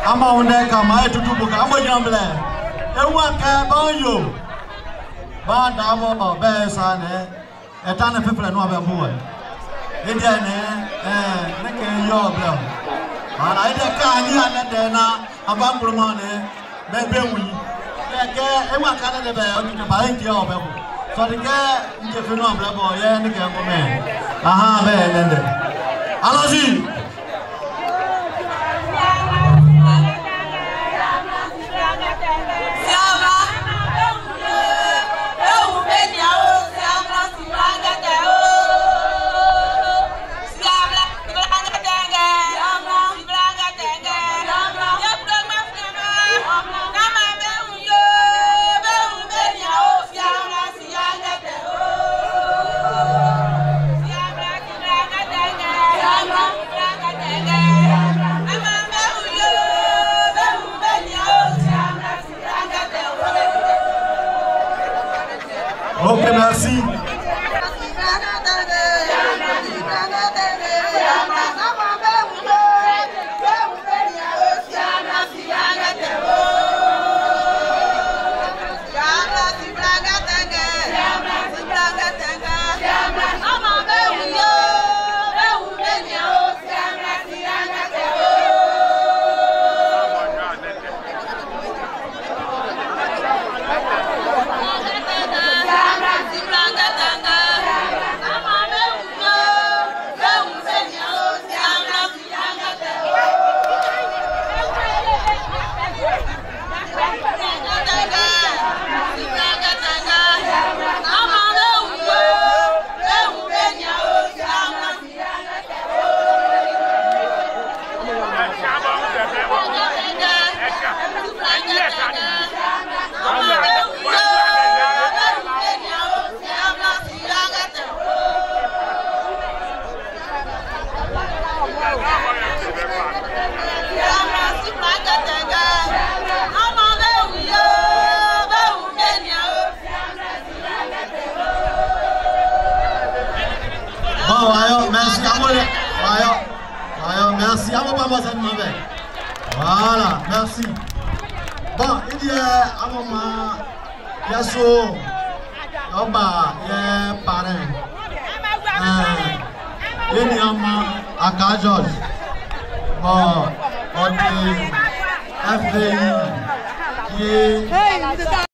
ama onde kama etutubu kama jamble ewa ka banyo ba da bo be sa ne etane people no be mbuwe ede ne ne ke yo bla ala ide ka anyi ane de na abanguruma ne be wi ke ewa ka ne be o ni ba nje o be so de ke nje fe no bla bo ye ne ke mo me aha be nende alaji Ok, merci. Bon, ayo, merci à moi. Ayo, merci à moi, papa, ça me va. Voilà, merci. Bon, il y a un moment, il y a so, il y a parrain. Il y a un moment à Kajol. Bon, on dit FDI qui est